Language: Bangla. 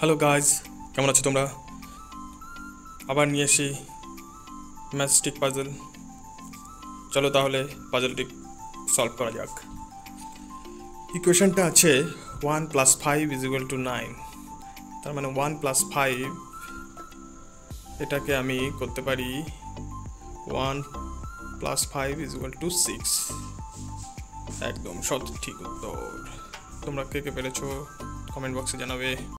হ্যালো গাইজ, কেমন আছো তোমরা? আবার নিয়ে এসি ম্যাথস্টিক পাজল। চলো তাহলে পাজলটি সলভ করা যাক। ইকুয়েশনটা আছে 1+5 = 9। তার মানে 1+5 এটাকে আমি করতে পারি 1+5 = 6। একদম সঠিক উত্তর। তোমরা কে কে পেরেছো কমেন্ট বক্সে জানাবে।